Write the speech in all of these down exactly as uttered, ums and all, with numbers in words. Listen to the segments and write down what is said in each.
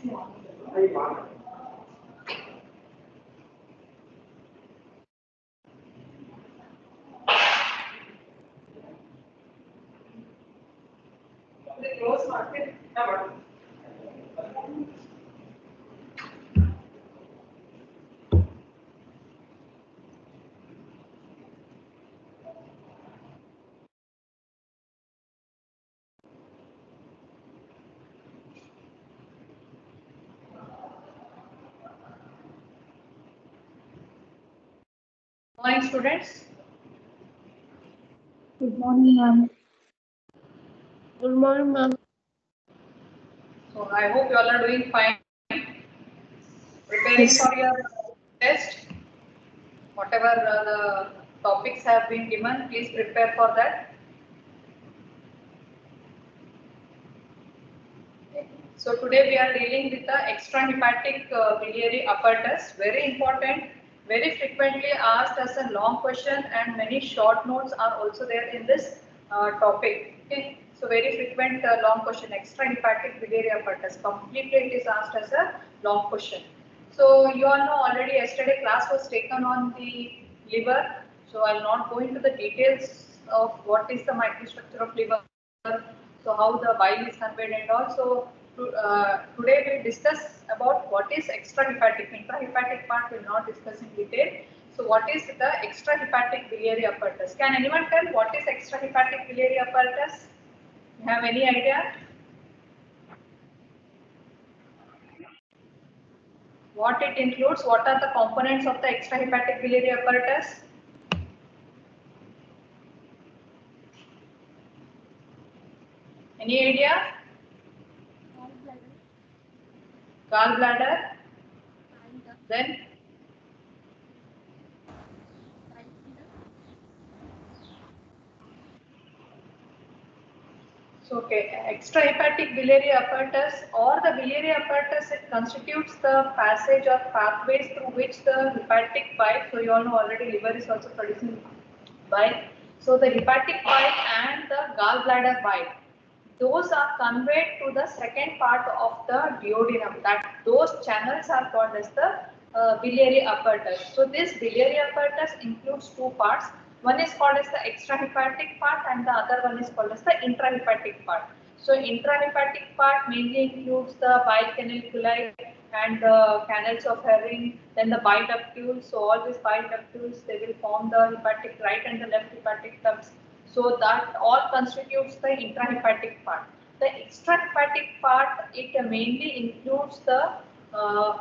close market. Morning, students. Good morning, ma'am. Good morning, ma'am. So I hope you all are doing fine. Preparing Yes. for your test. Whatever uh, the topics have been given, please prepare for that. Okay. So today we are dealing with the extrahepatic uh, biliary apparatus. Very important, very frequently asked as a long question, and many short notes are also there in this uh, topic. Okay. So very frequent uh, long question, extrahepatic biliary apparatus. Completely it is asked as a long question. So you all know already yesterday class was taken on the liver. So I'll not go into the details of what is the microstructure of liver, so how the bile is conveyed, and also to, uh, today we'll discuss about what is extrahepatic. Intrahepatic part we'll not discuss in detail. So what is the extrahepatic biliary apparatus? Can anyone tell what is extrahepatic biliary apparatus? You have any idea? What it includes? What are the components of the extrahepatic biliary apparatus? Any idea? Gallbladder. Then so, okay, extrahepatic biliary apparatus or the biliary apparatus, it constitutes the passage or pathways through which the hepatic bile, so you all know already liver is also producing bile. So the hepatic bile and the gallbladder bile, those are conveyed to the second part of the duodenum. That those channels are called as the uh, biliary apparatus. So this biliary apparatus includes two parts. One is called as the extrahepatic part and the other one is called as the intrahepatic part. So intrahepatic part mainly includes the bile canaliculi and the canals of Herring, then the bile ductules. So all these bile ductules, they will form the hepatic right and the left hepatic ducts. So that all constitutes the intrahepatic part. The extrahepatic part, it mainly includes the, uh,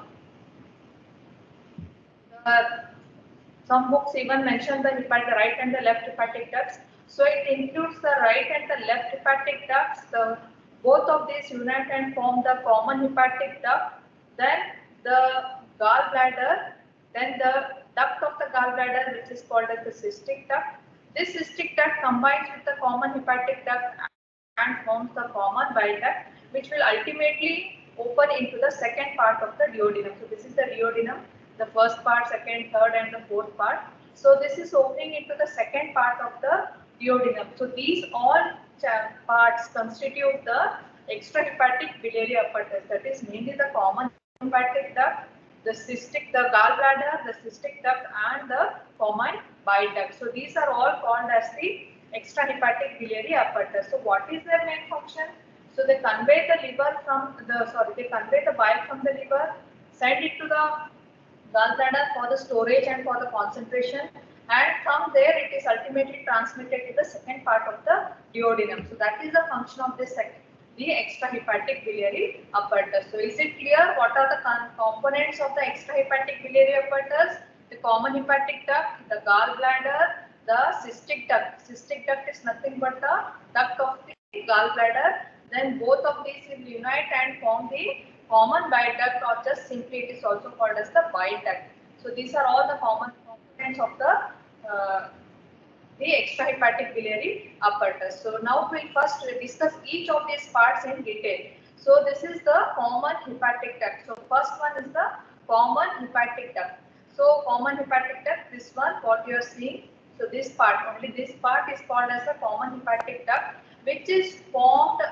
the some books even mention the hepatic right and the left hepatic ducts. So it includes the right and the left hepatic ducts. The both of these unite and form the common hepatic duct. Then the gallbladder. Then the duct of the gallbladder, which is called as the cystic duct. This cystic duct combines with the common hepatic duct and forms the common bile duct, which will ultimately open into the second part of the duodenum. So this is the duodenum, the first part, second, third, and the fourth part. So this is opening into the second part of the duodenum. So these all parts constitute the extrahepatic biliary apparatus. That is mainly the common hepatic duct, the cystic, the gallbladder, the cystic duct, and the common bile duct. So these are all called as the extrahepatic biliary apparatus. So what is their main function? So they convey the liver from the sorry, they convey the bile from the liver, send it to the gallbladder for the storage and for the concentration, and from there it is ultimately transmitted to the second part of the duodenum. So that is the function of this the extrahepatic biliary apparatus. So is it clear what are the components of the extrahepatic biliary apparatus? The common hepatic duct, the gallbladder, the cystic duct. Cystic duct is nothing but the duct of the gallbladder. Then both of these will unite and form the common bile duct, or just simply it is also called as the bile duct. So these are all the common components of the uh, the extrahepatic biliary apparatus. So now we will first discuss each of these parts in detail. So this is the common hepatic duct. So first one is the common hepatic duct. So common hepatic duct, this one what you are seeing. So this part, only this part is called as the common hepatic duct, which is formed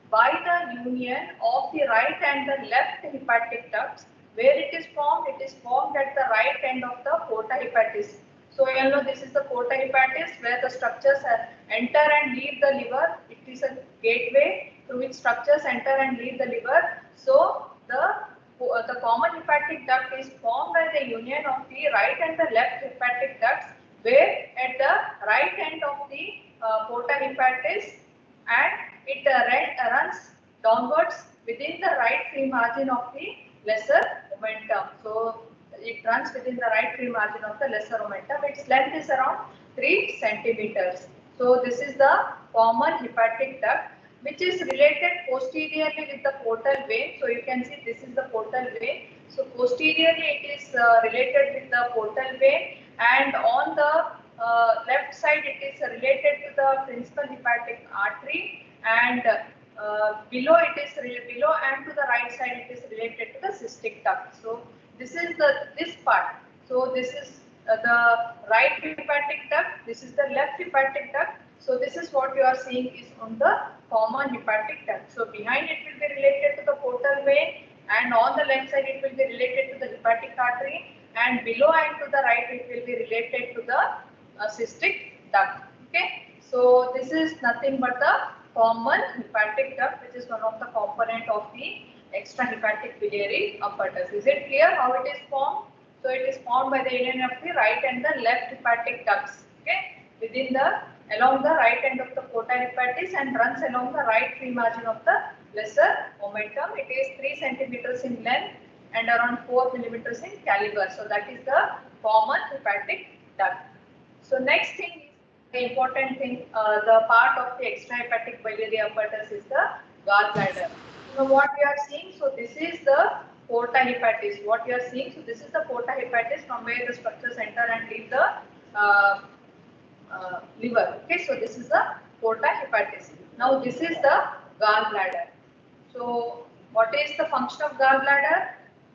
by the union of the right and the left hepatic ducts. Where it is formed? It is formed at the right end of the porta hepatis. So you know this is the porta hepatis where the structures enter and leave the liver. It is a gateway through which structures enter and leave the liver. So the the common hepatic duct is formed by the union of the right and the left hepatic ducts, where at the right end of the uh, porta hepatis, and it uh, run, runs downwards within the right free margin of the lesser omentum. So it runs within the right free margin of the lesser omentum. Its length is around three centimeters. So this is the common hepatic duct, which is related posteriorly with the portal vein. So you can see this is the portal vein. So posteriorly it is uh, related with the portal vein, and on the uh, left side it is related to the principal hepatic artery, and uh, below it is below and to the right side it is related to the cystic duct. So this is the this part. So this is uh, the right hepatic duct. This is the left hepatic duct. So this is what you are seeing is on the common hepatic duct. So behind it will be related to the portal vein, and on the left side it will be related to the hepatic artery, and below and to the right it will be related to the uh, cystic duct. Okay. So this is nothing but the common hepatic duct, which is one of the component of the extrahepatic biliary apparatus. Is it clear how it is formed? So it is formed by the union of the right and the left hepatic ducts. Okay, within the along the right end of the porta hepatis and runs along the right free margin of the lesser omentum. It is three centimeters in length and around four millimeters in caliber. So that is the common hepatic duct. So next thing is the important thing, uh, the part of the extrahepatic biliary apparatus is the gallbladder. Now what we are seeing, so this is the porta hepatis. What we are seeing, so this is the porta hepatis from where the structures enter and leave the uh, uh, liver. Okay, so this is the porta hepatis. Now this is the gallbladder. So what is the function of gallbladder?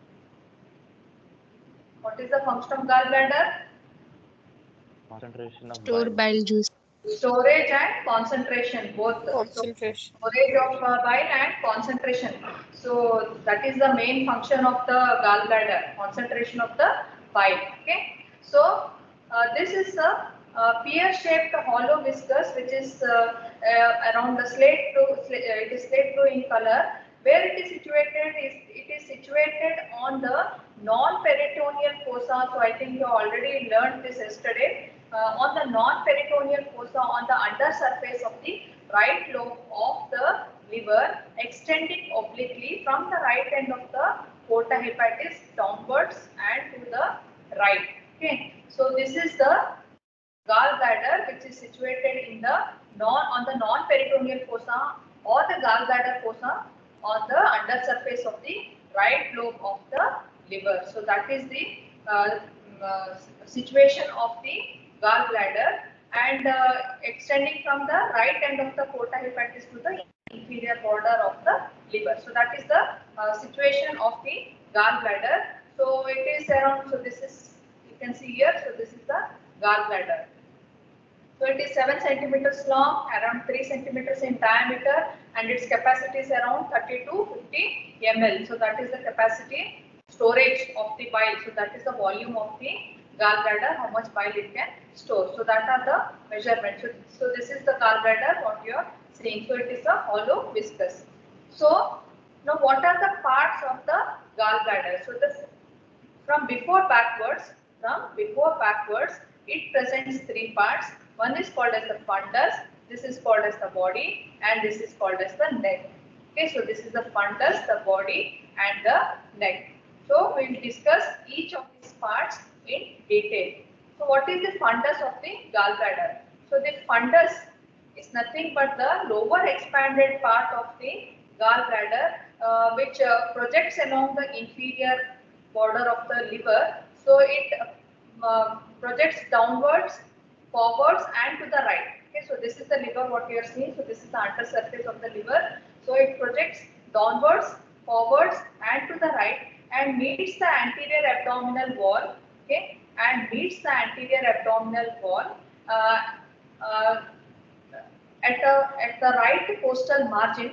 What is the function of gallbladder? Concentration of Store bile. bile juice. Storage and concentration, both. Concentration. So, storage of uh, bile and concentration. So that is the main function of the gallbladder, concentration of the bile. Okay. So uh, this is a uh, pear-shaped hollow viscous, which is uh, uh, around the slate blue. Uh, it is slate blue in color. Where it is situated is it is situated on the non-peritoneal fossa. So I think you already learned this yesterday. Uh, on the non-peritoneal fossa on the undersurface of the right lobe of the liver, extending obliquely from the right end of the porta hepatis downwards and to the right. Okay, so this is the gallbladder, which is situated in the non on the non-peritoneal fossa or the gallbladder fossa on the undersurface of the right lobe of the liver. So that is the uh, uh, situation of the gallbladder, and uh, extending from the right end of the porta hepatis to the inferior border of the liver. So that is the uh, situation of the gallbladder. So it is around, so this is, you can see here, so this is the gallbladder. So it is seven centimeters long, around three centimeters in diameter, and its capacity is around thirty to fifty milliliters. So that is the capacity storage of the bile. So that is the volume of the gallbladder, how much bile it can store. So that are the measurements. So, so this is the gallbladder, what you are seeing. So it is a hollow viscous. So now what are the parts of the gallbladder? So this from before backwards, from before backwards, it presents three parts. One is called as the fundus, this is called as the body, and this is called as the neck. Okay, so this is the fundus, the body, and the neck. So we will discuss each of these parts in detail. So what is the fundus of the gallbladder? So the fundus is nothing but the lower expanded part of the gallbladder, uh, which uh, projects along the inferior border of the liver. So it uh, projects downwards, forwards, and to the right. Okay, so this is the liver, what you are seeing. So this is the undersurface of the liver. So it projects downwards, forwards, and to the right, and meets the anterior abdominal wall. Okay, and meets the anterior abdominal wall uh, uh, at the at the right costal margin. At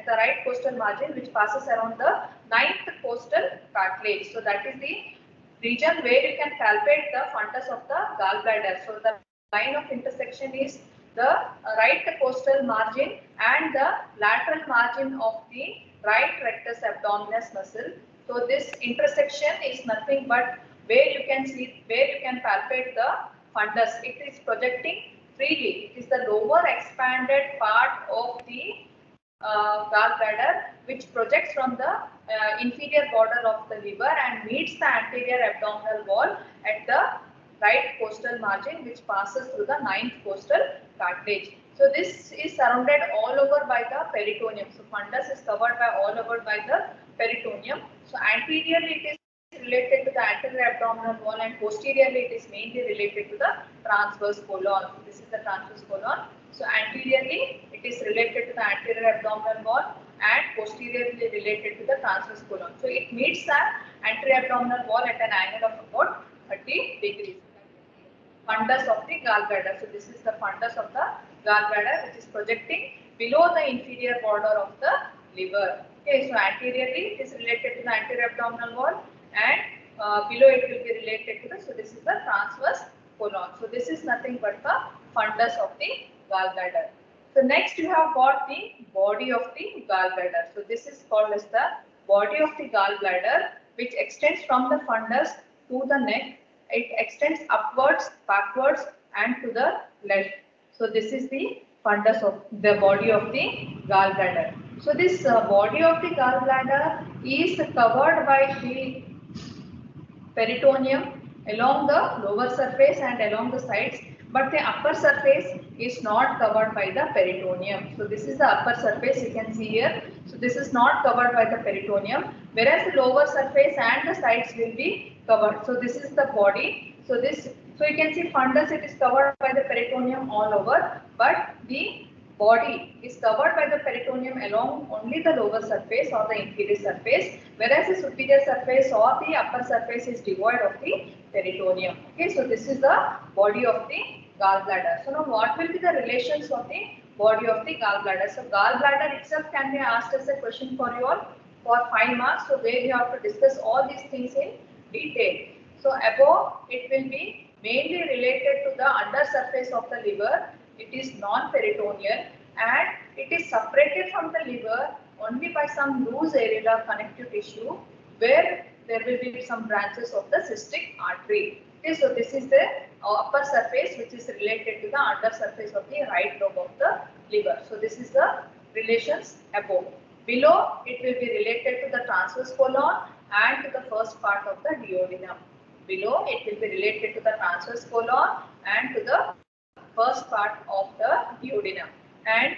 at the right costal margin, which passes around the ninth costal cartilage. So that is the region where you can palpate the fundus of the gallbladder. So the line of intersection is the right costal margin and the lateral margin of the right rectus abdominis muscle. So this intersection is nothing but where you can see, where you can palpate the fundus. It is projecting freely. It is the lower expanded part of the uh, gallbladder, which projects from the uh, inferior border of the liver and meets the anterior abdominal wall at the right costal margin, which passes through the ninth costal cartilage. So this is surrounded all over by the peritoneum. So fundus is covered by all over by the peritoneum. So anteriorly it is related to the anterior abdominal wall and posteriorly it is mainly related to the transverse colon. So this is the transverse colon. So anteriorly it is related to the anterior abdominal wall and posteriorly related to the transverse colon. So it meets the anterior abdominal wall at an angle of about thirty degrees. Fundus of the gallbladder. So this is the fundus of the gallbladder, which is projecting below the inferior border of the liver. Okay, so anteriorly it is related to the anterior abdominal wall and uh, below it will be related to the, so this is the transverse colon. So this is nothing but the fundus of the gallbladder. So next you have got the body of the gallbladder. So this is called as the body of the gallbladder, which extends from the fundus to the neck. It extends upwards, backwards and to the left. So this is the fundus of the body of the gallbladder. So this uh, body of the gallbladder is covered by the peritoneum along the lower surface and along the sides, but the upper surface is not covered by the peritoneum. So this is the upper surface you can see here. So this is not covered by the peritoneum, whereas the lower surface and the sides will be covered. So this is the body. So this, so you can see fundus, it is covered by the peritoneum all over, but the body is covered by the peritoneum along only the lower surface or the inferior surface, whereas the superior surface or the upper surface is devoid of the peritoneum. Okay, so this is the body of the gallbladder. So now what will be the relations of the body of the gallbladder? So gallbladder itself can be asked as a question for you all for five marks. So where you have to discuss all these things in detail. So above it will be mainly related to the under surface of the liver. It is non-peritoneal and it is separated from the liver only by some loose areolar connective tissue where there will be some branches of the cystic artery. Okay, so this is the upper surface which is related to the under surface of the right lobe of the liver. So this is the relations above. Below it will be related to the transverse colon and to the first part of the duodenum. Below it will be related to the transverse colon and to the first part of the duodenum, and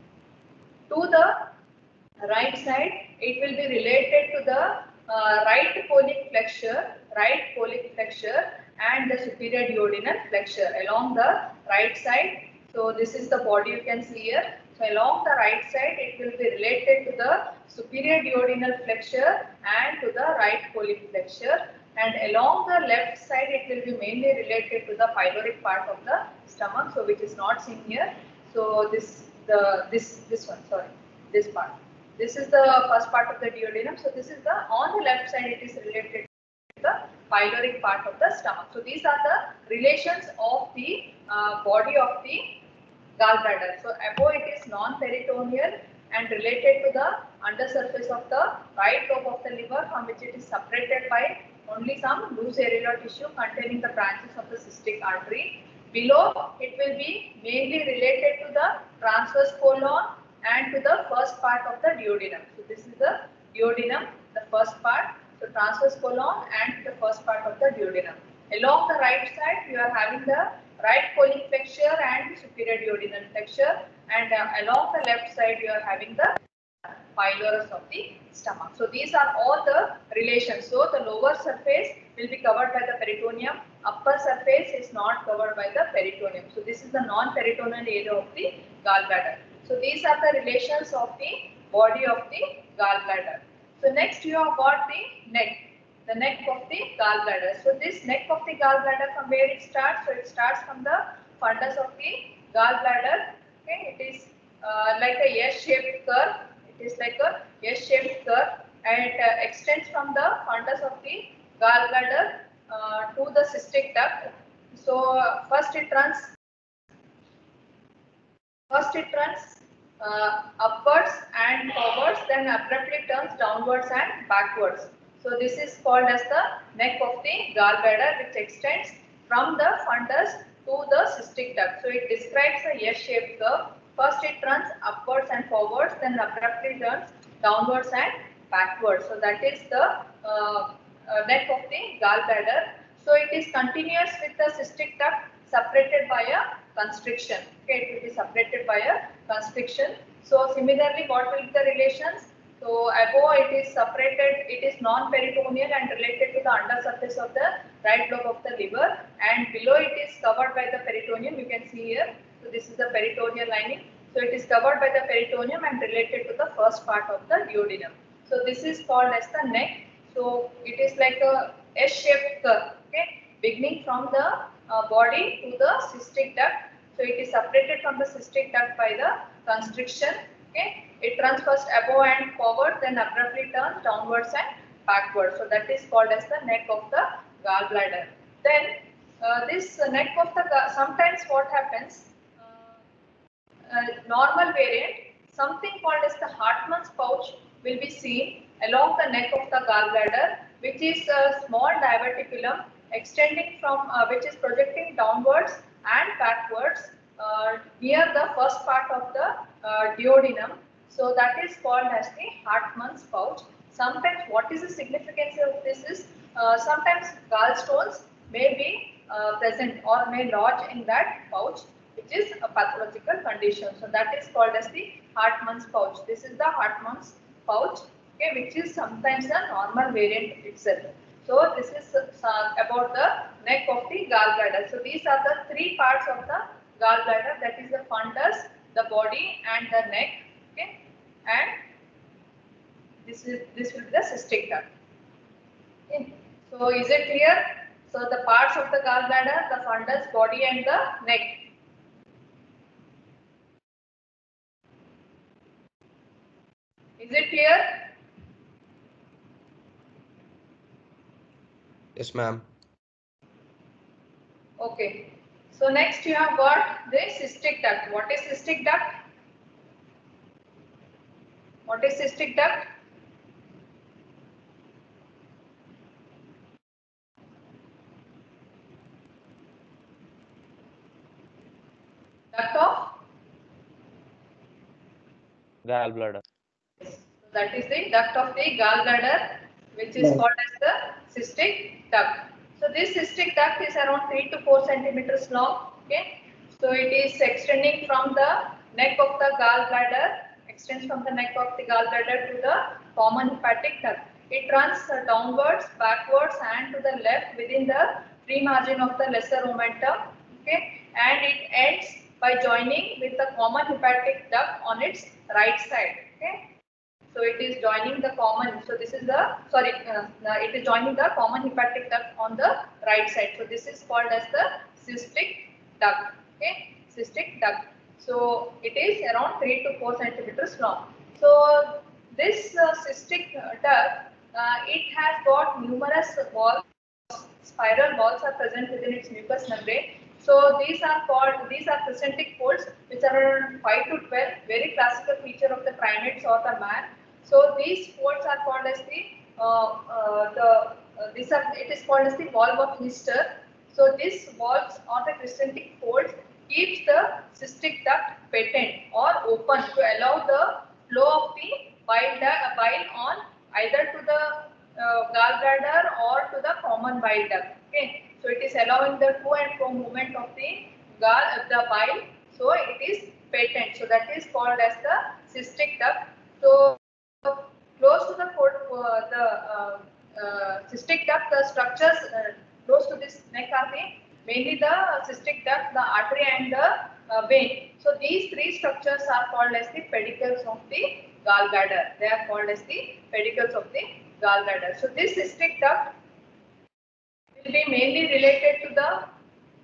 to the right side it will be related to the uh, right colic flexure, right colic flexure and the superior duodenal flexure along the right side. So this is the body you can see here. So along the right side it will be related to the superior duodenal flexure and to the right colic flexure, and along the left side it will be mainly related to the pyloric part of the stomach, so which is not seen here. So this the this this one, sorry, this part. This is the first part of the duodenum. So this is the, on the left side it is related to the pyloric part of the stomach. So these are the relations of the uh, body of the gallbladder. So above it is non-peritoneal and related to the under surface of the right lobe of the liver, from which it is separated by only some loose areolar tissue containing the branches of the cystic artery. Below it will be mainly related to the transverse colon and to the first part of the duodenum. So this is the duodenum, the first part. So transverse colon and the first part of the duodenum. Along the right side you are having the right colic flexure and superior duodenal flexure, and uh, along the left side you are having the pylorus of the stomach. So these are all the relations. So the lower surface will be covered by the peritoneum, upper surface is not covered by the peritoneum. So this is the non-peritoneal area of the gallbladder. So these are the relations of the body of the gallbladder. So next you have got the neck, the neck of the gallbladder. So this neck of the gallbladder, from where it starts? So it starts from the fundus of the gallbladder. Okay, it is uh, like a S-shaped curve. It It is like a S-shaped curve and it uh, extends from the fundus of the gallbladder uh, to the cystic duct. So uh, first it runs First it runs uh, upwards and forwards, then abruptly turns downwards and backwards. So this is called as the neck of the gallbladder, which extends from the fundus to the cystic duct. So it describes a S-shaped curve. First it runs upwards and forwards, then abruptly turns downwards and backwards. So that is the uh, uh, neck of the gallbladder. So it is continuous with the cystic duct separated by a constriction. Okay, it will be separated by a constriction. So similarly, what will be the relations? So above it is separated, it is non-peritoneal and related to the undersurface of the right lobe of the liver, and below it is covered by the peritoneum. You can see here. So this is the peritoneal lining. So it is covered by the peritoneum and related to the first part of the duodenum. So this is called as the neck. So it is like a S-shaped curve. Okay, beginning from the uh, body to the cystic duct. So it is separated from the cystic duct by the constriction. Okay, it runs first above and forward, then abruptly turns downwards and backwards. So that is called as the neck of the gallbladder. Then uh, this uh, neck of the sometimes what happens? Uh, uh, normal variant, something called as the Hartmann's pouch will be seen along the neck of the gallbladder, which is a small diverticulum extending from uh, which is projecting downwards and backwards uh, near the first part of the uh, duodenum. So that is called as the Hartmann's pouch. Sometimes what is the significance of this is uh, sometimes gallstones may be uh, present or may lodge in that pouch, which is a pathological condition. So that is called as the Hartmann's pouch. This is the Hartmann's pouch, okay, which is sometimes a normal variant itself. So this is uh, about the neck of the gallbladder. So these are the three parts of the gallbladder, that is the fundus, the body and the neck. Okay, and this is this will be the cystic duct. Okay. So is it clear? So the parts of the gallbladder, the fundus, body and the neck. Is it clear? Yes, ma'am. Okay. So next you have got the cystic duct. What is cystic duct? What is cystic duct? Duct of? Gallbladder. So that is the duct of the gallbladder, which is called as the cystic duct. So this cystic duct is around three to four centimeters long. Okay. So it is extending from the neck of the gallbladder, extends from the neck of the gallbladder to the common hepatic duct. It runs uh, downwards, backwards, and to the left within the free margin of the lesser omentum. Okay, and it ends by joining with the common hepatic duct on its right side. Okay, so it is joining the common. So this is the sorry, uh, it is joining the common hepatic duct on the right side. So this is called as the cystic duct. Okay, cystic duct. So it is around three to four centimeters long. So this uh, cystic duct, uh, it has got numerous walls. Spiral walls are present within its mucous membrane. So these are called, these are crescentic folds, which are around five to twelve, very classical feature of the primates or the man. So these folds are called as the, uh, uh, the uh, these are, it is called as the valve of Lister. So these valves or the crescentic folds keeps the cystic duct patent or open to allow the flow of the bile, bile on either to the uh, gallbladder or to the common bile duct. Okay, so it is allowing the to and fro movement of the gall, the bile. So it is patent. So that is called as the cystic duct. So close to the uh, the uh, uh, cystic duct, the structures uh, close to this neck are the mainly the cystic duct, the artery and the uh, vein. So these three structures are called as the pedicles of the gallbladder. They are called as the pedicles of the gallbladder. So this cystic duct will be mainly related to the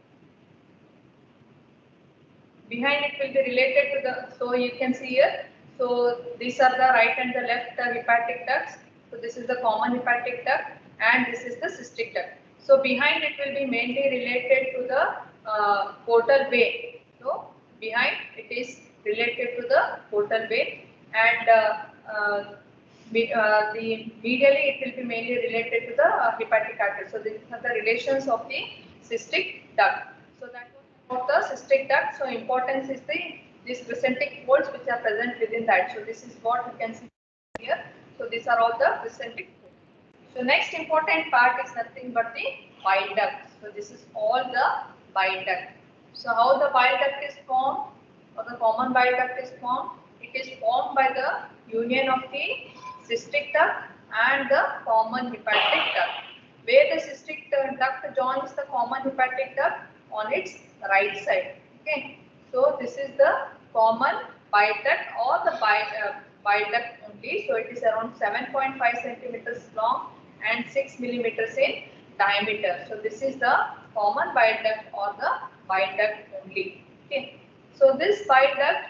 behind it will be related to the, so you can see here. So these are the right and the left uh, hepatic ducts. So this is the common hepatic duct and this is the cystic duct. So behind it will be mainly related to the uh, portal vein. So behind it is related to the portal vein and uh, uh, me- uh, the medially it will be mainly related to the uh, hepatic artery. So these are the relations of the cystic duct. So that was about the cystic duct. So importance is the these presenting folds which are present within that. So this is what you can see here. So these are all the presenting folds. So next important part is nothing but the bile duct. So this is all the bile duct. So how the bile duct is formed or the common bile duct is formed? It is formed by the union of the cystic duct and the common hepatic duct. Where the cystic duct joins the common hepatic duct on its right side. Okay. So this is the common bile duct or the bile, uh, bile duct only. So it is around seven point five centimeters long and six millimeters in diameter. So this is the common bile duct or the bile duct only. Okay. So this bile duct,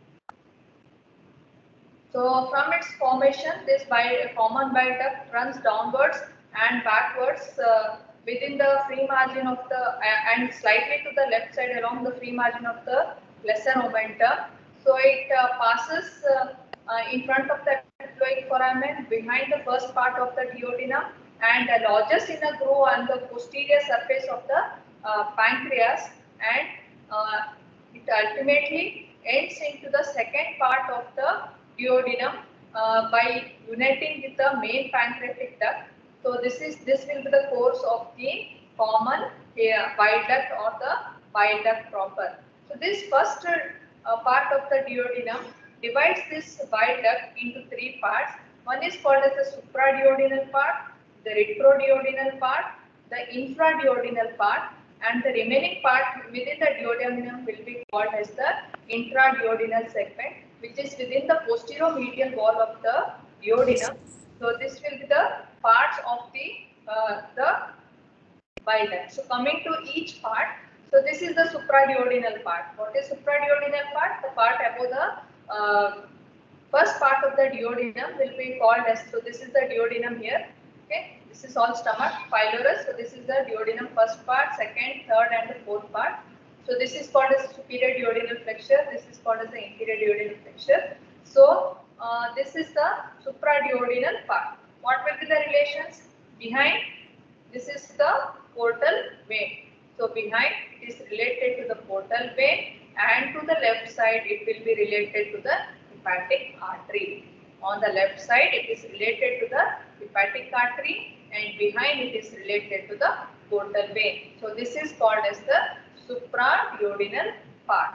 so from its formation, this bile, common bile duct runs downwards and backwards uh, within the free margin of the uh, and slightly to the left side along the free margin of the lesser omentum. So it uh, passes uh, uh, in front of the ectoic foramen, behind the first part of the duodenum, and uh, lodges in a groove on the posterior surface of the uh, pancreas, and uh, it ultimately ends into the second part of the duodenum uh, by uniting with the main pancreatic duct. So this is this will be the course of the common uh, bile duct or the bile duct proper. So this first uh, part of the duodenum divides this bile duct into three parts. One is called as the supraduodenal part, the retroduodenal part, the infraduodenal part, and the remaining part within the duodenum will be called as the intraduodenal segment, which is within the posterior medial wall of the duodenum. So this will be the parts of the uh, the bile duct. So coming to each part, so this is the supraduodenal part. What is supraduodenal part? The part above the uh, first part of the duodenum will be called as, so this is the duodenum here. Okay, this is all stomach, pylorus. So this is the duodenum first part, second, third, and the fourth part. So this is called as superior duodenal flexure. This is called as the inferior duodenal flexure. So uh, this is the supraduodenal part. What will be the relations? Behind, this is the portal vein. So behind it is related to the portal vein, and to the left side it will be related to the hepatic artery. On the left side it is related to the hepatic artery, and behind it is related to the portal vein. So this is called as the supraduodenal part.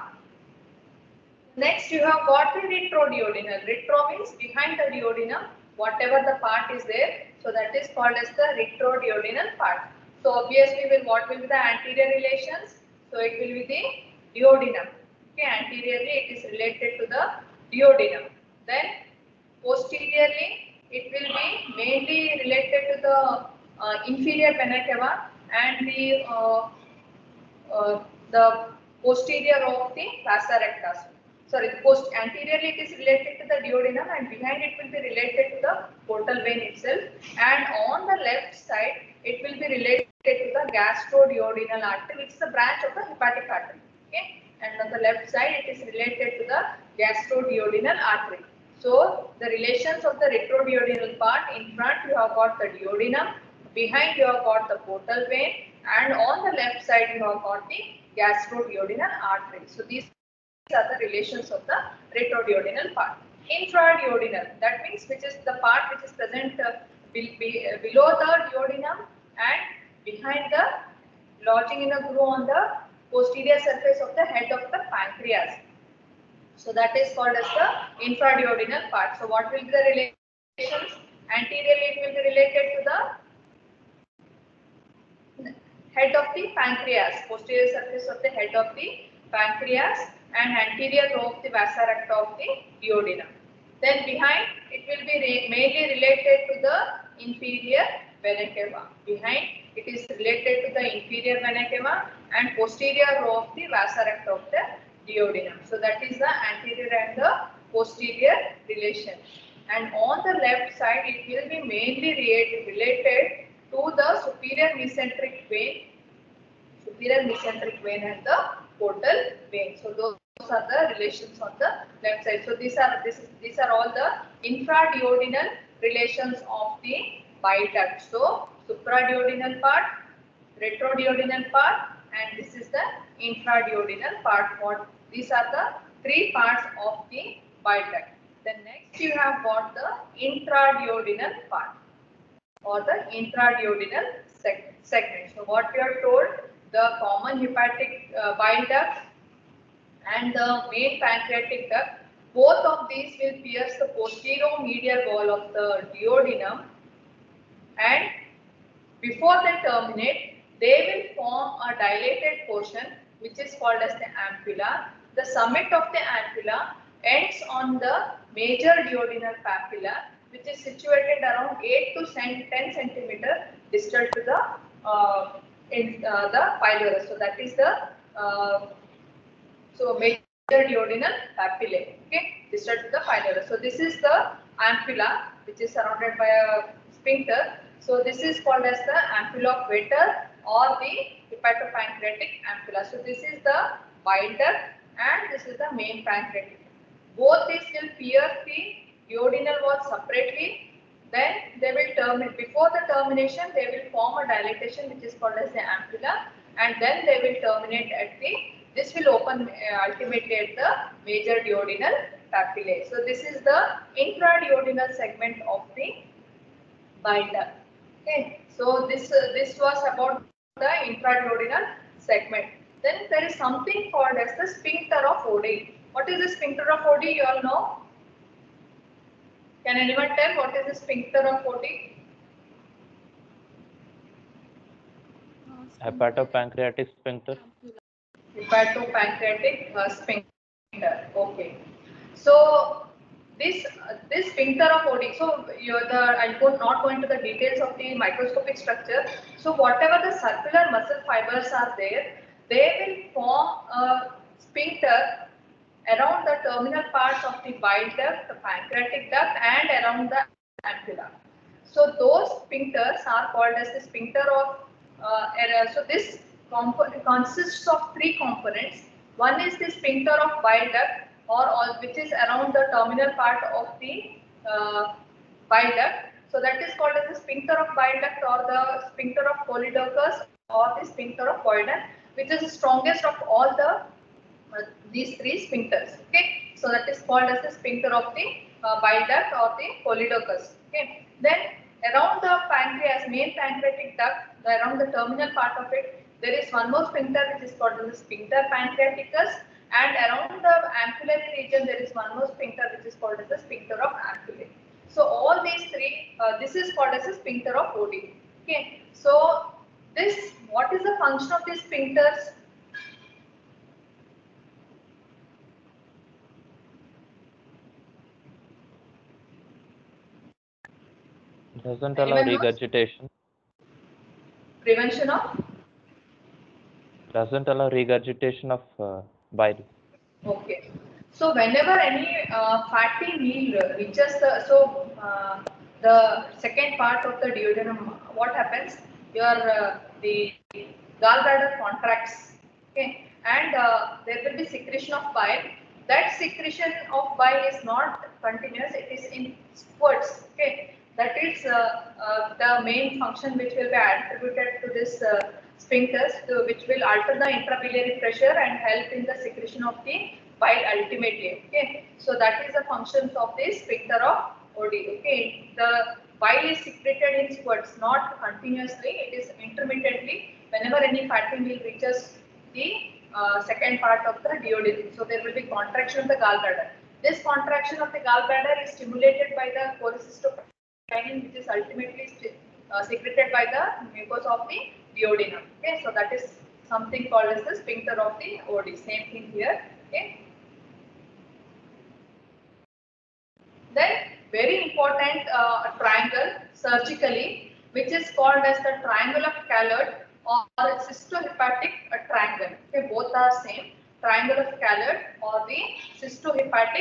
Next you have got the retroduodenal. Retro means behind the duodenum, whatever the part is there. So that is called as the retroduodenal part. So obviously will what will be the anterior relations? So it will be the duodenum. Okay, anteriorly it is related to the duodenum. Then posteriorly it will be mainly related to the uh, inferior vena cava and the uh, uh, the posterior of the vasa recta. Sorry, post anteriorly it is related to the duodenum, and behind it will be related to the portal vein itself, and on the left side it will be related to the gastroduodenal artery, which is a branch of the hepatic artery. Okay, and on the left side it is related to the gastroduodenal artery. So the relations of the retroduodenal part, in front you have got the duodenum, behind you have got the portal vein, and on the left side you have got the gastroduodenal artery. So these are the relations of the retroduodenal part. Infraduodenal, that means which is the part which is present uh, be, be, uh, below the duodenum and behind the lodging in a groove on the posterior surface of the head of the pancreas. So that is called as the infraduodenal part. So what will be the relations? Anteriorly it will be related to the head of the pancreas, posterior surface of the head of the pancreas, and anterior row of the vasa recta of the duodenum. Then behind it will be re mainly related to the inferior vena cava. Behind it is related to the inferior vena cava and posterior row of the vasa recta of the duodenum. So that is the anterior and the posterior relation, and on the left side it will be mainly re related to the superior mesenteric vein, superior mesenteric vein and the portal vein. So those are the relations on the left side. So these are this is, these are all the infraduodenal relations of the bile duct. So supraduodenal part, retroduodenal part, and this is the infraduodenal part. What these are the three parts of the bile duct. Then next you have got the intraduodenal part or the intraduodenal seg segment. So what we are told, the common hepatic uh, bile duct and the main pancreatic duct, both of these will pierce the posterior medial wall of the duodenum, and before they terminate, they will form a dilated portion which is called as the ampulla. The summit of the ampulla ends on the major duodenal papilla, which is situated around eight to ten centimeter distal to the uh, in uh, the pylorus. So that is the uh, so major duodenal papillae, okay, distal to the pylorus. So this is the ampulla, which is surrounded by a sphincter. So this is called as the ampulla of Vater or the hepatopancreatic ampulla. So this is the bile duct and this is the main pancreatic. Both these will pierce the duodenal wall separately. Then they will terminate. Before the termination, they will form a dilatation which is called as the ampulla, and then they will terminate at the. This will open uh, ultimately at the major duodenal papillae. So this is the intraduodenal segment of the bile duct. Okay. So this uh, this was about the intraduodenal segment. Then there is something called as the sphincter of Oddi. What is the sphincter of Oddi? You all know? Can anyone tell what is the sphincter of Oddi? Hepatopancreatic sphincter. Hepatopancreatic uh, sphincter. Okay. So this uh, this sphincter of Oddi. So you the I'll go not go into the details of the microscopic structure. So whatever the circular muscle fibers are there, they will form a sphincter around the terminal parts of the bile duct, the pancreatic duct, and around the ampulla. So those sphincters are called as the sphincter of uh, error. So this consists of three components. One is the sphincter of bile duct, or all, which is around the terminal part of the uh, bile duct. So that is called as the sphincter of bile duct or the sphincter of Polydochus or the sphincter of Boyden, which is the strongest of all the uh, these three sphincters. Okay, so that is called as the sphincter of the uh, bile duct or the Polydochus. Okay, then around the pancreas, main pancreatic duct, the, around the terminal part of it, there is one more sphincter which is called as the sphincter pancreaticus, and around the ampullary region there is one more sphincter which is called as the sphincter of ampullae. So all these three, uh, this is called as the sphincter of Oddi. Okay, so this, what is the function of these sphincters? Doesn't allow Anyone knows? regurgitation. Prevention of? Doesn't allow regurgitation of uh, bile. Okay. So whenever any uh, fatty meal reaches the, so uh, the second part of the duodenum, what happens? Your uh, the gallbladder contracts, okay, and uh, there will be secretion of bile. That secretion of bile is not continuous; it is in spurts. Okay, that is uh, uh, the main function which will be attributed to this uh, sphincters, to, which will alter the intrabiliary pressure and help in the secretion of the bile ultimately. Okay, so that is the functions of this sphincter of Oddi. Okay, the bile is secreted in spurts, not continuously. It is intermittently. Whenever any fatty meal reaches the uh, second part of the duodenum, so there will be contraction of the gallbladder. This contraction of the gallbladder is stimulated by the cholecystokinin, which is ultimately uh, secreted by the mucosa of the duodenum. Okay, so that is something called as the sphincter of the Oddi. Same thing here. Okay. Then very important uh, triangle surgically, which is called as the triangle of Callot or cystohepatic triangle. Okay, both are same. Triangle of Callot or the cystohepatic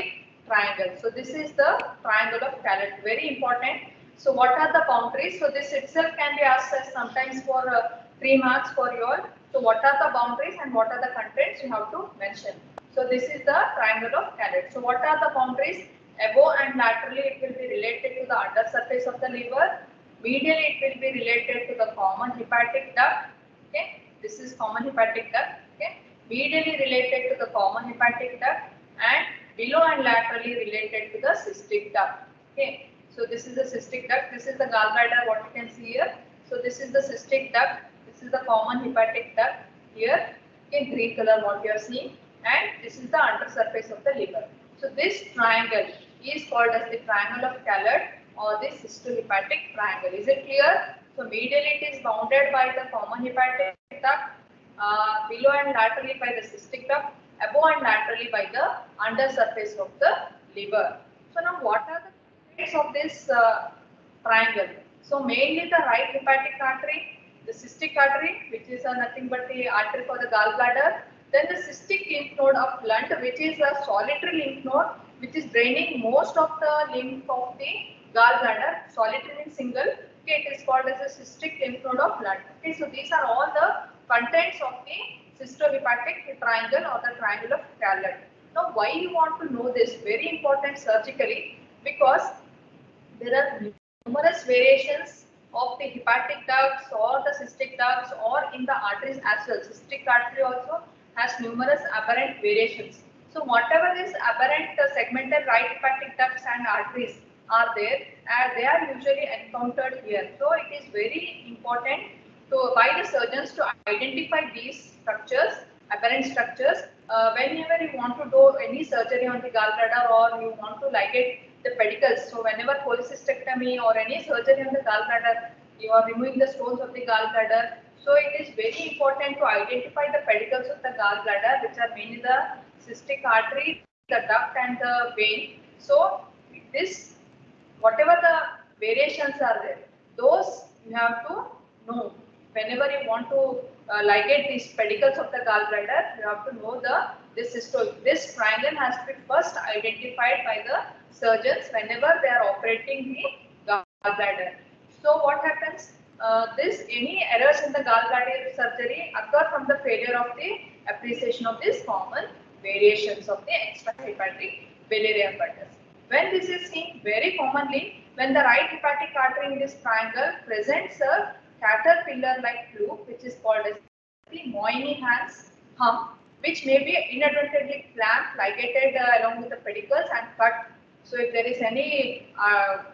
triangle. So this is the triangle of Callot, very important. So what are the boundaries? So this itself can be asked as sometimes for uh, three marks for you all. So what are the boundaries and what are the contents you have to mention. So this is the triangle of Callot. So what are the boundaries? Above and laterally it will be related to the under surface of the liver. Medially it will be related to the common hepatic duct. Okay, this is common hepatic duct. Okay, medially related to the common hepatic duct and below and laterally related to the cystic duct. Okay, so this is the cystic duct. This is the gallbladder. What you can see here. So this is the cystic duct. This is the common hepatic duct here. In green color, what you are seeing, and this is the under surface of the liver. So this triangle is called as the triangle of Callot or the cystohepatic triangle. Is it clear? So medially it is bounded by the common hepatic duct, uh, below and laterally by the cystic duct, above and laterally by the under surface of the liver. So now what are the traits of this uh, triangle? So mainly the right hepatic artery, the cystic artery, which is uh, nothing but the artery for the gallbladder, then the cystic lymph node of Lund, which is a solitary lymph node, which is draining most of the lymph of the gallbladder. Solitary means single. Okay, it is called as a cystic lymph node of Lund. Okay, so these are all the contents of the cystohepatic triangle or the triangle of Callot. Now, why you want to know this? Very important surgically, because there are numerous variations of the hepatic ducts or the cystic ducts or in the arteries as well. Cystic artery also has numerous aberrant variations. So whatever this aberrant uh, segmental right hepatic ducts and arteries are there, and they are usually encountered here. So it is very important to by the surgeons to identify these structures, aberrant structures, uh, whenever you want to do any surgery on the gallbladder or you want to ligate the pedicles. So whenever cholecystectomy or any surgery on the gallbladder, you are removing the stones of the gallbladder. So it is very important to identify the pedicles of the gallbladder, which are mainly the cystic artery, the duct and the vein. So this, whatever the variations are there, those you have to know. Whenever you want to uh, ligate these pedicles of the gallbladder, you have to know the this cysto. This triangle has to be first identified by the surgeons whenever they are operating the gallbladder. So what happens? Uh, this any errors in the gallbladder surgery occur from the failure of the appreciation of these common variations of the extrahepatic biliary apparatus. When this is seen very commonly, when the right hepatic artery in this triangle presents a caterpillar-like loop, which is called as the Moynihan's hump, which may be inadvertently clamped, ligated uh, along with the pedicles and cut. So if there is any uh,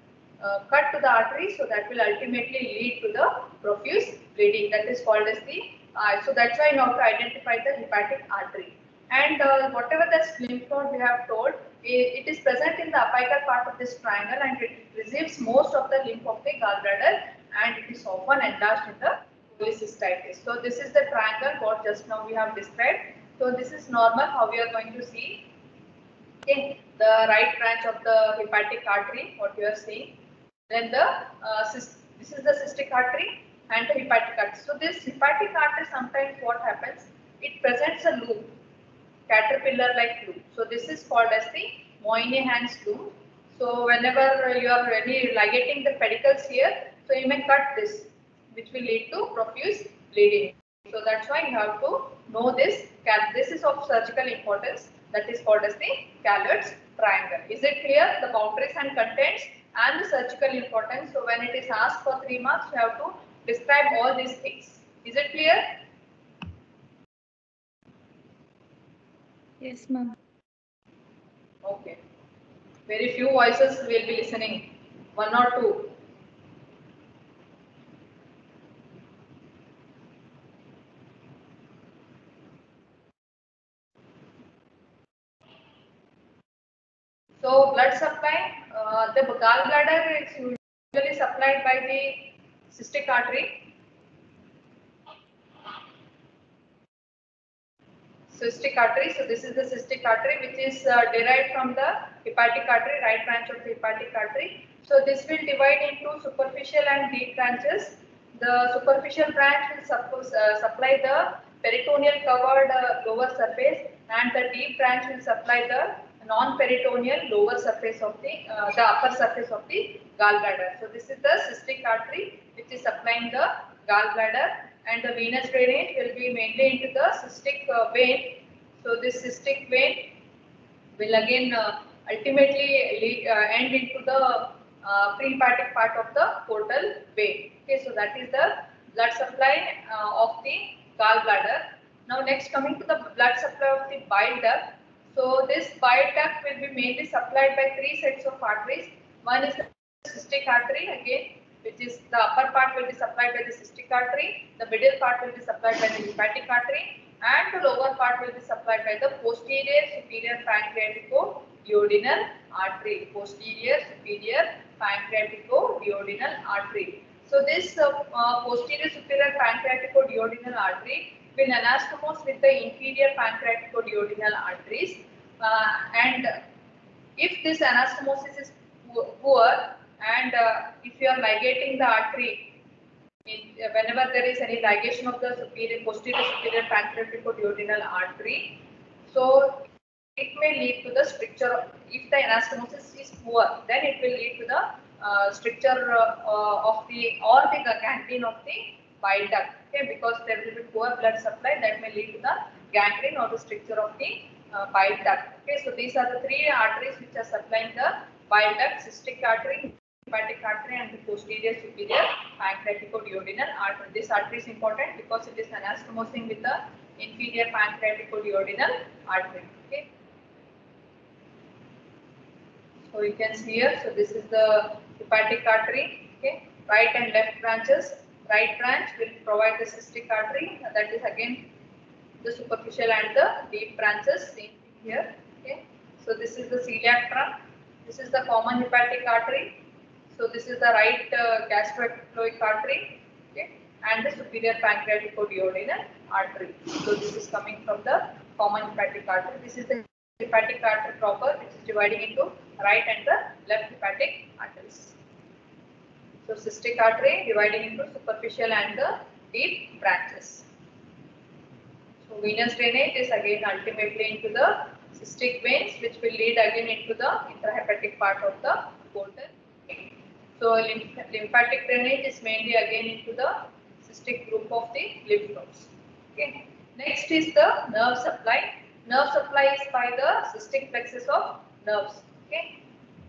uh, cut to the artery, so that will ultimately lead to the profuse bleeding. That is called as the, uh, so that's why you have to identify the hepatic artery. And uh, whatever the lymph node we have told, it, it is present in the apical part of this triangle and it receives most of the lymph of the gallbladder and it is often enlarged in the cholecystitis. So this is the triangle what just now we have described. So this is normal how we are going to see. Okay, the right branch of the hepatic artery, what you are seeing. Then the uh, this is the cystic artery and the hepatic artery. So this hepatic artery sometimes what happens? It presents a loop, caterpillar-like loop. So this is called as the Moynihan's loop. So whenever you are really ligating the pedicles here, so you may cut this, which will lead to profuse bleeding. So that's why you have to know this. This is of surgical importance. That is called as the Callot's triangle. Is it clear? The boundaries and contents and the surgical importance. So when it is asked for three marks, you have to describe all these things. Is it clear? Yes, ma'am. Okay. Very few voices will be listening. One or two. So blood supply, uh, the gallbladder is usually supplied by the cystic artery. Cystic artery. So this is the cystic artery, which is uh, derived from the hepatic artery, right branch of the hepatic artery. So this will divide into superficial and deep branches. The superficial branch will suppose, uh, supply the peritoneal covered uh, lower surface, and the deep branch will supply the non-peritoneal lower surface of the uh, the upper surface of the gallbladder. So this is the cystic artery which is supplying the gallbladder, and the venous drainage will be mainly into the cystic uh, vein. So this cystic vein will again uh, ultimately lead, uh, end into the uh, pre-hepatic part of the portal vein. Okay, so that is the blood supply uh, of the gallbladder. Now next, coming to the blood supply of the bile duct. So this bile duct will be mainly supplied by three sets of arteries. One is the cystic artery again, which is the upper part will be supplied by the cystic artery, the middle part will be supplied by the hepatic artery, and the lower part will be supplied by the posterior superior pancreatico-duodenal artery. Posterior superior pancreatico-duodenal artery. So this uh, uh, posterior superior pancreatico-duodenal artery will anastomose with the inferior pancreatico-duodenal arteries, uh, and if this anastomosis is poor, and uh, if you are ligating the artery, in, uh, whenever there is any ligation of the superior posterior superior pancreatico-duodenal artery, so it may lead to the stricture. If the anastomosis is poor, then it will lead to the uh, stricture uh, uh, of the or the gangrene of the bile duct. Okay, because there will be poor blood supply, that may lead to the gangrene or the stricture of the uh, bile duct. Okay, so these are the three arteries which are supplying the bile duct: cystic artery, hepatic artery, and the posterior superior pancreatico-duodenal artery. This artery is important because it is anastomosing with the inferior pancreatico-duodenal artery. Okay. So you can see here. So this is the hepatic artery. Okay. Right and left branches. Right branch will provide the cystic artery. That is again the superficial and the deep branches. Same thing here. Okay. So this is the celiac trunk. This is the common hepatic artery. So this is the right uh, gastroectoic artery, okay, and the superior pancreatico-duodenal artery. So this is coming from the common hepatic artery. This is the hepatic artery proper, which is dividing into right and the left hepatic arteries. So cystic artery dividing into superficial and the deep branches. So venous drainage is again ultimately into the cystic veins, which will lead again into the intrahepatic part of the portal. So lymph lymphatic drainage is mainly again into the cystic group of the lymph nodes. Okay. Next is the nerve supply. Nerve supply is by the cystic plexus of nerves. Okay.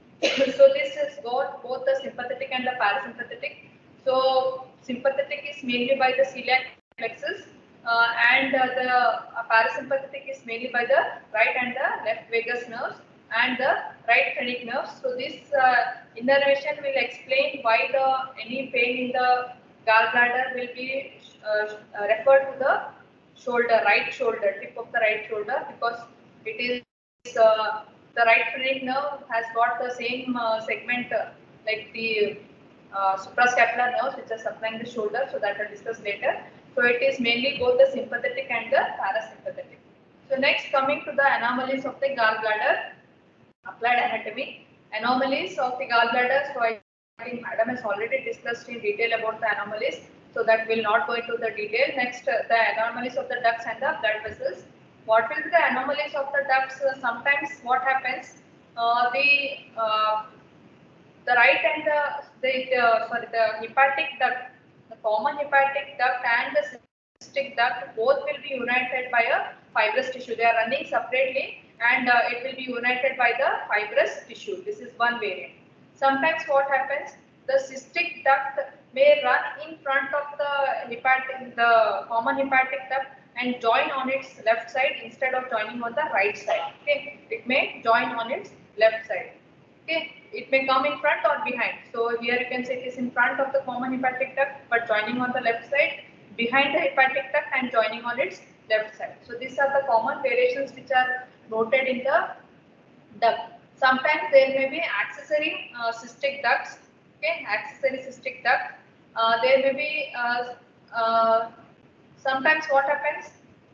So this is got both the sympathetic and the parasympathetic. So sympathetic is mainly by the celiac plexus, uh, and uh, the uh, parasympathetic is mainly by the right and the left vagus nerves and the right phrenic nerves. So this uh, innervation will explain why the any pain in the gallbladder will be uh, referred to the shoulder, right shoulder, tip of the right shoulder, because it is uh, the right phrenic nerve has got the same uh, segment uh, like the uh, suprascapular nerves which are supplying the shoulder. So that I'll discuss later. So it is mainly both the sympathetic and the parasympathetic. So next, coming to the anomalies of the gallbladder. Applied anatomy. Anomalies of the gallbladder. So I think Madam has already discussed in detail about the anomalies, so that will not go into the detail. Next, uh, the anomalies of the ducts and the blood vessels. What will be the anomalies of the ducts? Uh, sometimes what happens? Uh, the uh, the right and the, the uh, sorry the hepatic duct, the common hepatic duct and the cystic duct both will be united by a fibrous tissue. They are running separately, and uh, it will be united by the fibrous tissue. This is one variant. Sometimes what happens, the cystic duct may run in front of the hepatic, the common hepatic duct, and join on its left side instead of joining on the right side. Okay, it may join on its left side. Okay, it may come in front or behind. So here you can say it is in front of the common hepatic duct, but joining on the left side, behind the hepatic duct and joining on its left side. So these are the common variations which are noted in the duct. Sometimes there may be accessory uh, cystic ducts. Okay, accessory cystic duct. Uh, there may be uh, uh, sometimes what happens,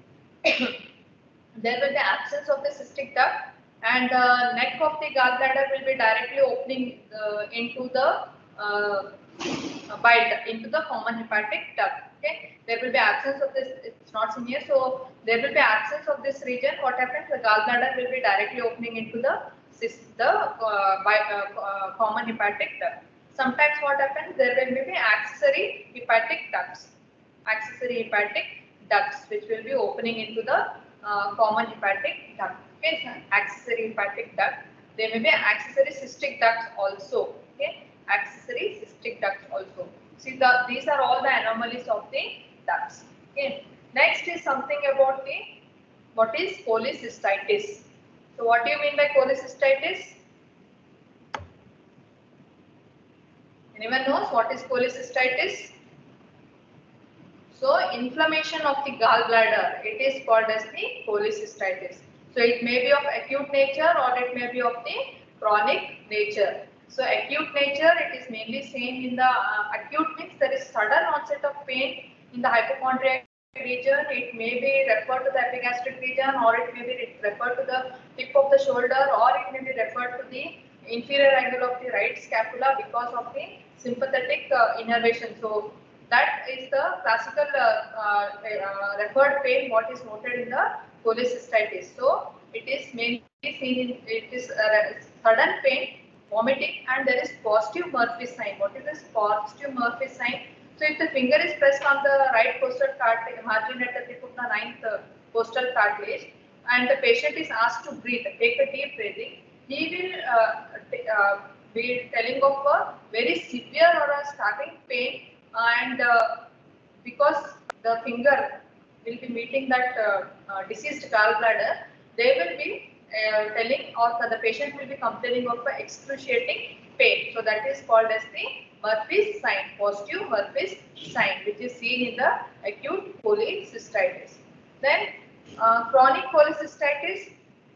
there will be absence of the cystic duct, and the neck of the gallbladder will be directly opening uh, into the uh, bile duct, into the common hepatic duct. Okay, there will be absence of this. It's not seen here, so there will be absence of this region. What happens? The gallbladder will be directly opening into the the uh, by, uh, uh, common hepatic duct. Sometimes what happens? There will be accessory hepatic ducts, accessory hepatic ducts, which will be opening into the uh, common hepatic duct. Okay, so accessory hepatic duct. There may be accessory cystic ducts also. Okay, accessory cystic ducts also. See, the, these are all the anomalies of the ducts. Okay. Next is something about the what is cholecystitis. So, what do you mean by cholecystitis? Anyone knows what is cholecystitis? So, inflammation of the gallbladder, it is called as the cholecystitis. So, it may be of acute nature or it may be of the chronic nature. So, acute nature, it is mainly seen in the uh, acute means there is sudden onset of pain in the hypochondriac region. It may be referred to the epigastric region, or it may be referred to the tip of the shoulder, or it may be referred to the inferior angle of the right scapula because of the sympathetic uh, innervation. So, that is the classical uh, uh, uh, referred pain what is noted in the cholecystitis. So, it is mainly seen in, it is uh, sudden pain, vomiting, and there is positive Murphy sign. What is this positive Murphy sign? So, if the finger is pressed on the right costal cartilage, margin at the tip of the ninth uh, costal cartilage, and the patient is asked to breathe, take a deep breathing, he will uh, uh, be telling of a very severe or a stabbing pain, and uh, because the finger will be meeting that uh, uh, deceased gallbladder, they will be uh, telling, or the patient will be complaining of a excruciating pain. So that is called as the Murphy's sign, positive Murphy's sign, which is seen in the acute cholecystitis. Then uh, chronic cholecystitis.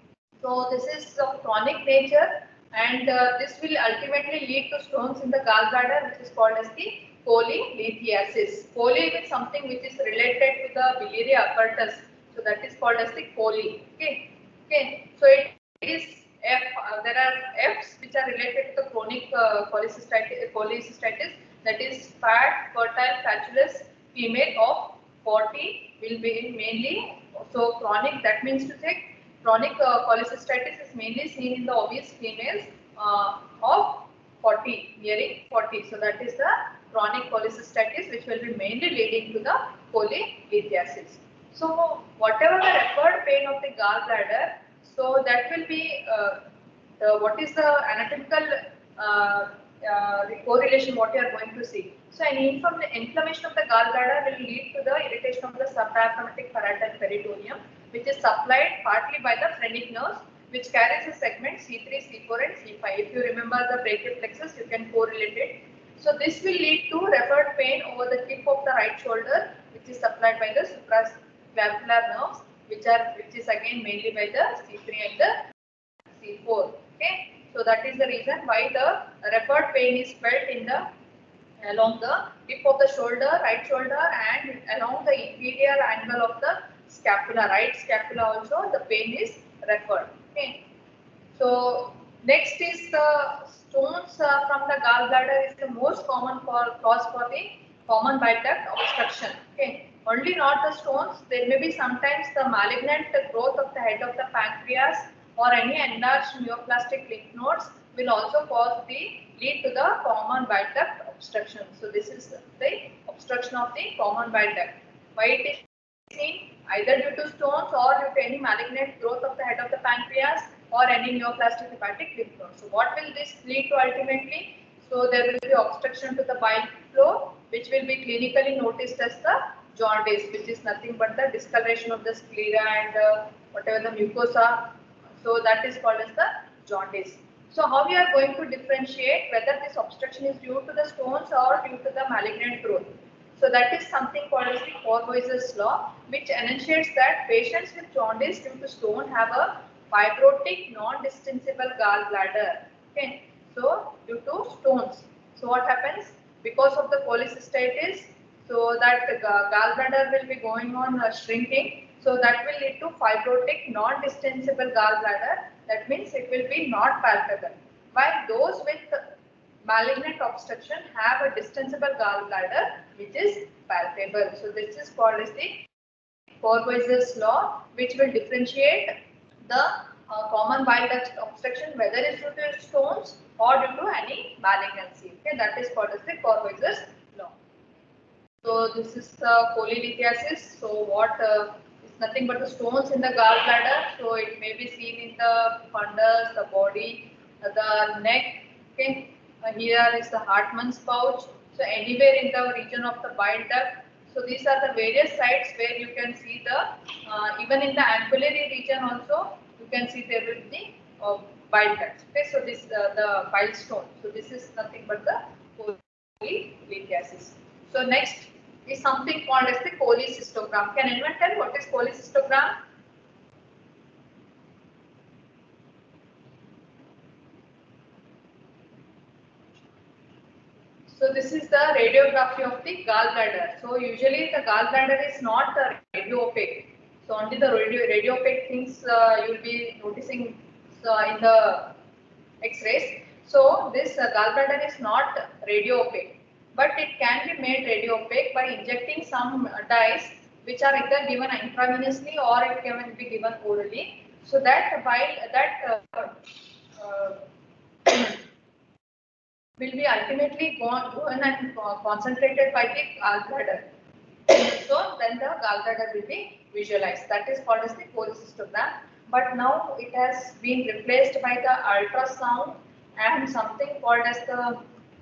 So this is of chronic nature, and uh, this will ultimately lead to stones in the gallbladder, which is called as the cholelithiasis. Chole is something which is related to the biliary apparatus, so that is called as the chole. Okay, okay. So it is F. Uh, there are F's which are related to the chronic uh, cholecystitis, cholecystitis. That is fat, fertile, fatuous female of forty will be mainly. So chronic, that means to say chronic uh, cholecystitis is mainly seen in the obese females uh, of forty, nearing forty. So that is the chronic cholecystitis, which will be mainly leading to the cholelithiasis. So whatever the referred pain of the gallbladder, so that will be uh, the, what is the anatomical uh, uh, correlation what you are going to see. So an inflammation of the gallbladder will lead to the irritation of the subdiaphragmatic parietal peritoneum, which is supplied partly by the phrenic nerves, which carries a segment C three, C four and C five. If you remember the brachial plexus, you can correlate it. So this will lead to referred pain over the tip of the right shoulder, which is supplied by the supraclavicular nerves, which are which is again mainly by the C three and the C four. Okay, so that is the reason why the referred pain is felt in the along the tip of the shoulder, right shoulder, and along the inferior angle of the scapula, right scapula also the pain is referred. Okay. So next is the stones uh, from the gallbladder is the most common for, cause for the common bile duct obstruction. Okay. Only not the stones, there may be sometimes the malignant growth of the head of the pancreas or any enlarged neoplastic lymph nodes will also cause the lead to the common bile duct obstruction. So this is the obstruction of the common bile duct. Why it is seen? Either due to stones or due to any malignant growth of the head of the pancreas or any neoplastic hepatic lymph node. So what will this lead to ultimately? So there will be obstruction to the bile flow, which will be clinically noticed as the jaundice, which is nothing but the discoloration of the sclera and uh, whatever the mucosa. So that is called as the jaundice. So how we are going to differentiate whether this obstruction is due to the stones or due to the malignant growth? So that is something called as the Courvoisier's law, which enunciates that patients with jaundice due to stone have a fibrotic, non-distensible gallbladder. Okay, so due to stones. So what happens? Because of the cholecystitis, so that the gallbladder will be going on uh, shrinking. So that will lead to fibrotic, non-distensible gallbladder. That means it will be not palpable. While those with malignant obstruction have a distensible gallbladder which is palpable. So this is called as the Courvoisier's law, which will differentiate the uh, common bile duct obstruction whether it's due to stones or due to any malignancy. Okay, that is called as the Courvoisier's law. So this is the cholelithiasis. So what uh, is nothing but the stones in the gallbladder. So it may be seen in the fundus, the body, uh, the neck. Okay, uh, here is the Hartmann's pouch. So anywhere in the region of the bile duct. So these are the various sites where you can see the uh, even in the ampullary region also you can see there will be uh, bile ducts. Okay, so this uh, the bile stone. So this is nothing but the cholelithiasis. So next is something called as the cholecystogram. Can anyone tell what is cholecystogram? So this is the radiography of the gallbladder. So usually the gallbladder is not uh, radio opaque. So only the radio, radio opaque things uh, you will be noticing uh, in the X-rays. So this uh, gallbladder is not radio opaque, but it can be made radio opaque by injecting some uh, dyes which are either given intravenously or it can be given orally. So that bile that uh, uh, will be ultimately gone, gone and uh, concentrated by the gallbladder. So then the gallbladder will be visualized. That is called as the cholecystogram. But now it has been replaced by the ultrasound and something called as the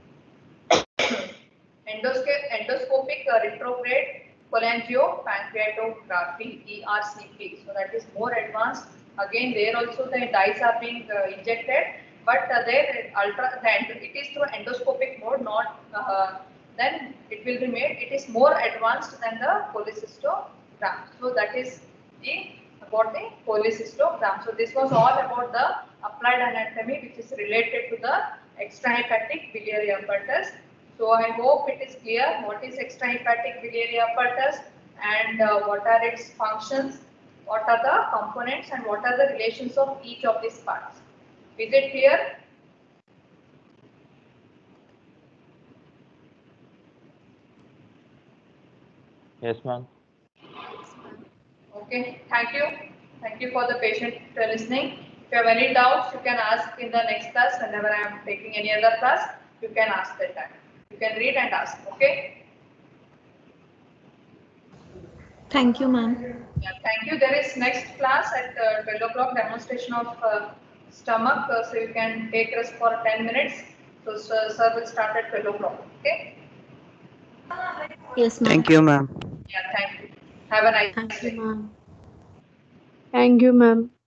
endoscopic uh, retrograde cholangiopancreatography (E R C P). So that is more advanced. Again, there also the dyes are being uh, injected, but uh, there ultra the, it is through endoscopic mode, not uh, then it will be made. It is more advanced than the cholecystogram. So that is the about the cholecystogram. So this was all about the applied anatomy, which is related to the extrahepatic biliary apparatus. So I hope it is clear what is extrahepatic biliary apparatus and uh, what are its functions, what are the components and what are the relations of each of these parts. Is it clear? Yes, ma'am. Okay, thank you. Thank you for the patient listening. If you have any doubts, you can ask in the next class. Whenever I am taking any other class, you can ask that time. You can read and ask, okay? Thank you, ma'am. Yeah, thank you. There is next class at uh, twelve o'clock, demonstration of uh, stomach. Uh, so you can take rest for ten minutes. So sir, sir will start at twelve o'clock, okay? Yes, ma'am. Thank you, ma'am. Yeah, thank you. Have a nice Thank day. you, ma'am. Thank you, ma'am.